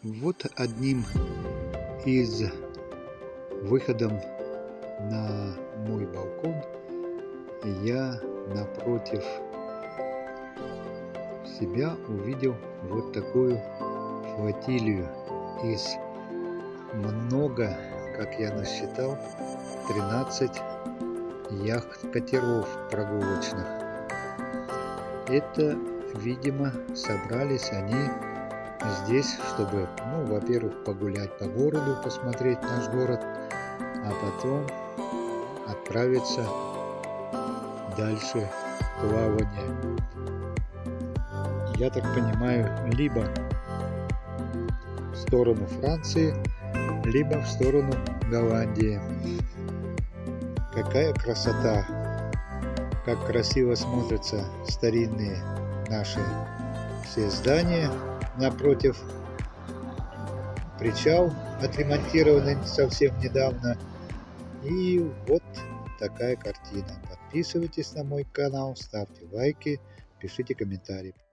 Вот одним из выходов на мой балкон я напротив себя увидел вот такую флотилию из много, как я насчитал, 13 яхт-катеров прогулочных. Это, видимо, собрались они здесь, чтобы, во-первых, погулять по городу, посмотреть наш город, а потом отправиться дальше в плавание. Я так понимаю, либо в сторону Франции, либо в сторону Голландии. Какая красота! Как красиво смотрятся старинные наши все здания. Напротив причал, отремонтированный совсем недавно. И вот такая картина. Подписывайтесь на мой канал, ставьте лайки, пишите комментарии.